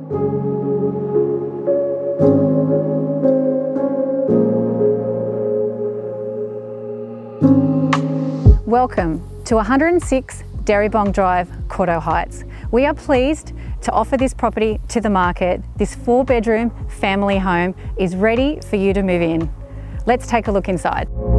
Welcome to 106 Derribong Drive, Cordeaux Heights. We are pleased to offer this property to the market. This 4-bedroom family home is ready for you to move in. Let's take a look inside.